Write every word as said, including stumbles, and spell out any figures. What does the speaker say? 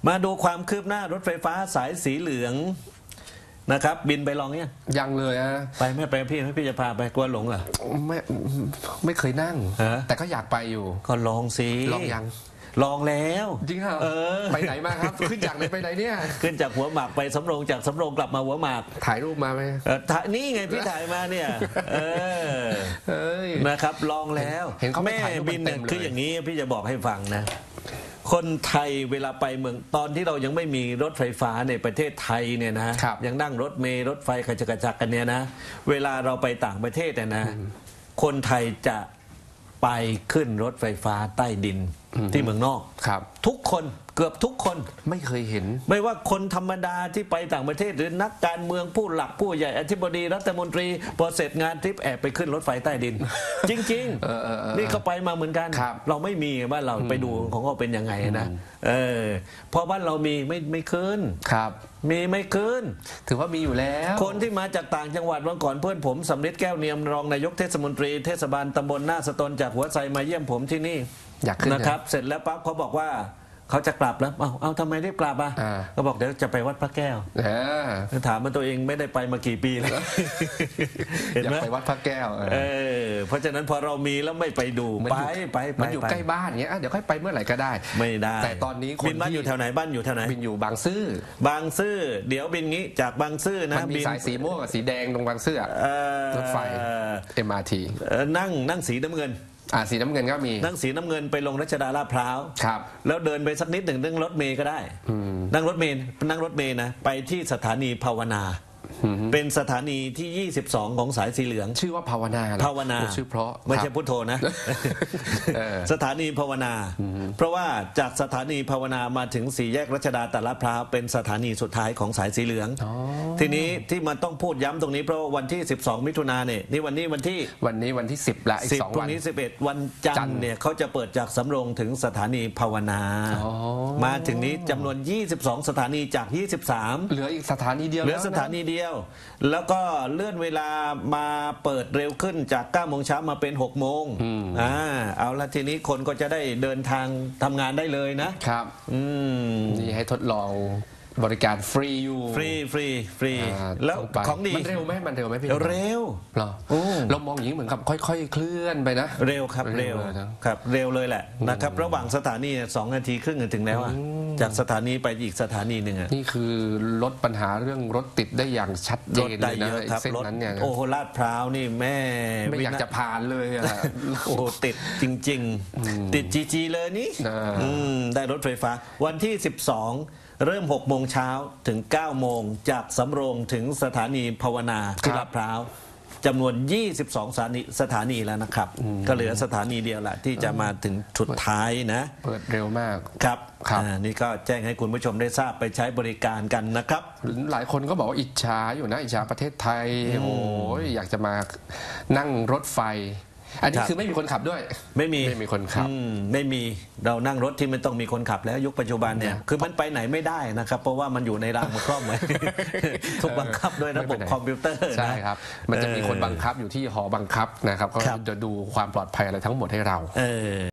มาดูความคืบหน้ารถไฟฟ้าสายสีเหลืองนะครับบินไปลองเนี่ยยังเลยอะไปไม่ไปพี่พี่จะพาไปกลัวหลงเหรอไม่ไม่เคยนั่งแต่ก็อยากไปอยู่ก็ลองสิลองยังลองแล้วจริงเหรอเออไปไหนมาครับขึ้นจากไหนไปไหนเนี่ยขึ้นจากหัวหมากไปสำโรงจากสำโรงกลับมาหัวหมากถ่ายรูปมาไหมถ่ายนี่ไงพี่ถ่ายมาเนี่ยเออนะครับลองแล้วเห็นเขาแม่บินคืออย่างนี้พี่จะบอกให้ฟังนะคนไทยเวลาไปเมืองตอนที่เรายังไม่มีรถไฟฟ้าในประเทศไทยเนี่ยนะยังนั่งรถเมล์รถไฟกระจักกระจักกันเนี่ยนะเวลาเราไปต่างประเทศเนี่ยนะคนไทยจะไปขึ้นรถไฟฟ้าใต้ดินที่เมืองนอกครับทุกคนเกือบทุกคนไม่เคยเห็นไม่ว่าคนธรรมดาที่ไปต่างประเทศหรือนักการเมืองผู้หลักผู้ใหญ่อธิบดีรัฐมนตรีพอเสร็จงานทริปแอบไปขึ้นรถไฟใต้ดินจริงๆนี่เขาไปมาเหมือนกันเราไม่มีบ้านเราไปดูของเขาเป็นยังไงนะเออพอบ้านเรามีไม่ไม่ขึ้นครับมีไม่ขึ้นถือว่ามีอยู่แล้วคนที่มาจากต่างจังหวัดวันก่อนเพื่อนผมสำริดแก้วเนียมรองนายกเทศมนตรีเทศบาลตำบลหน้าสตนจากหัวไซมาเยี่ยมผมที่นี่อยากขึ้นนะครับเสร็จแล้วปั๊บเขาบอกว่าเขาจะกลับแล้วเอาเอาทำไมรีบกลับอ่ะก็บอกเดี๋ยวจะไปวัดพระแก้วถามมันตัวเองไม่ได้ไปมากี่ปีแล้วเห็นไหมไปวัดพระแก้วเออเพราะฉะนั้นพอเรามีแล้วไม่ไปดูไปไปมันอยู่ใกล้บ้านเงี้ยเดี๋ยวค่อยไปเมื่อไหร่ก็ได้ไม่ได้แต่ตอนนี้บินบ้านอยู่แถวไหนบ้านอยู่แถวไหนบินอยู่บางซื่อบางซื่อเดี๋ยวบินงี้จากบางซื่อนะมันมีสายสีม่วงกับสีแดงตรงบางซื่อรถไฟ เอ็ม อาร์ ทีนั่งนั่งสีน้ำเงินอ่าสีน้ำเงินก็มีนั่งสีน้ำเงินไปลงรัชดาลาดพร้าวครับแล้วเดินไปสักนิดหนึ่งนั่งรถเมย์ก็ได้นั่งรถเมย์นั่งรถเมย์นะไปที่สถานีภาวนาเป็นสถานีที่ยี่สิบสองของสายสีเหลืองชื่อว่าภาวนาภาวนาชื่อเพราะไม่ใช่พุทโธนะสถานีภาวนาเพราะว่าจากสถานีภาวนามาถึงสี่แยกรัชดาตลาดพร้าวเป็นสถานีสุดท้ายของสายสีเหลืองทีนี้ที่มันต้องพูดย้ำตรงนี้เพราะวันที่สิบสองมิถุนายนเนี่ยนี่วันนี้วันที่วันนี้วันที่สิบละอีกสองวันพรุ่งนี้สิบเอ็ดวันจันทร์เนี่ยเขาจะเปิดจากสำโรงถึงสถานีภาวนามาถึงนี้จำนวนยี่สิบสองสถานีจากยี่สิบสามเหลืออีกสถานีเดียวเหลือสถานีเดียวแล้วก็เลื่อนเวลามาเปิดเร็วขึ้นจากเก้าโมงเช้ามาเป็นหกโมงอ่าเอาละทีนี้คนก็จะได้เดินทางทำงานได้เลยนะครับอืมนี่ให้ทดลองบริการฟรีอยู่ฟรีฟรีฟรีแล้วของดีมันเร็วไหมมันเร็วไหมพี่เร็วเหรอเรามองอย่างนี้เหมือนกับค่อยๆเคลื่อนไปนะเร็วครับเร็วครับเร็วเลยแหละนะครับระหว่างสถานีสองนาทีครึ่งถึงแล้วอ่ะจากสถานีไปอีกสถานีหนึ่งอ่ะนี่คือลดปัญหาเรื่องรถติดได้อย่างชัดเจนเลยนะเส้นนั้นเนี่ยโอ้โหลาดพร้าวนี่แม่ไม่อยากจะผ่านเลยอ่ะโอ้ติดจริงๆติดจีจีเลยนี่ได้รถไฟฟ้าวันที่สิบสองเริ่มหกโมงเช้าถึงเก้าโมงจากสำโรงถึงสถานีภาวนาที่ลาดพร้าวจำนวนยี่สิบสองสถานีสถานีแล้วนะครับก็เหลือสถานีเดียวแหละที่จะมาถึงสุดท้ายนะเปิดเร็วมากครับนี่ก็แจ้งให้คุณผู้ชมได้ทราบไปใช้บริการกันนะครับหลายคนก็บอกว่าอิจฉาอยู่นะอิจฉาประเทศไทยโอ้ยอยากจะมานั่งรถไฟอันนี้คือไม่มีคนขับด้วยไม่มีไม่มีคนขับไม่มีเรานั่งรถที่ไม่ต้องมีคนขับแล้วยุคปัจจุบันเนี่ยคือมันไปไหนไม่ได้นะครับเพราะว่ามันอยู่ในรางมันครอบไว้ถูกบังคับด้วยระบบคอมพิวเตอร์ใช่ครับมันจะมีคนบังคับอยู่ที่หอบังคับนะครับก็จะดูความปลอดภัยอะไรทั้งหมดให้เรา